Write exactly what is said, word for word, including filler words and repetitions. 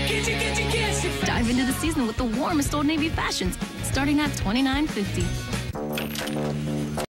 Dive into the season with the warmest Old Navy fashions, starting at twenty-nine fifty.